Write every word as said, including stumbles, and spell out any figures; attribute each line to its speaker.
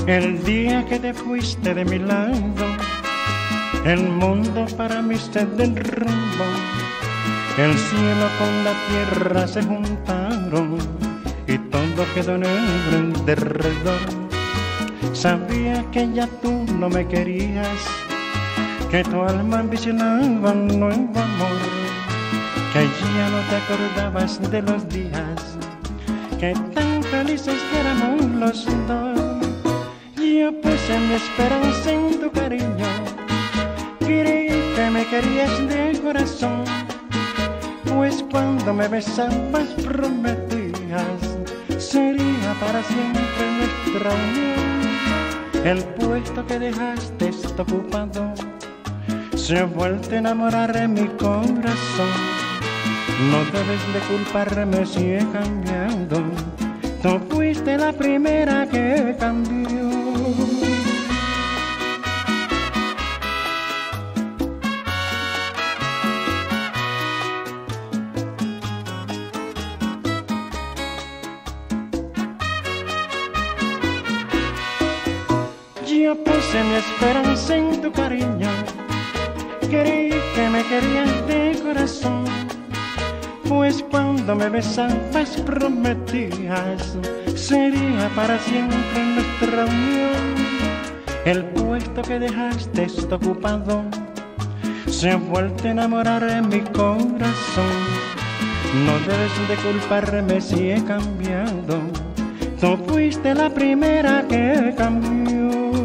Speaker 1: El día que te fuiste de mi lado, el mundo para mí se derrumbó. El cielo con la tierra se juntaron y todo quedó negro en derredor. Sabía que ya tú no me querías, que tu alma ambicionaba un nuevo amor, que ya no te acordabas de los días que tan felices éramos los dos. Yo puse mi esperanza en tu cariño, creí que me querías de corazón, pues cuando me besabas prometías sería para siempre nuestra unión. El puesto que dejaste está ocupado, se ha vuelto a enamorar en mi corazón. No debes de culparme si he cambiado, tú fuiste la primera que cambió. Yo puse mi esperanza en tu cariño, creí que me querías de corazón, pues cuando me besabas prometías sería para siempre nuestra unión. El puesto que dejaste está ocupado, se ha vuelto a enamorar en mi corazón. No debes de culparme si he cambiado, tú fuiste la primera que cambió.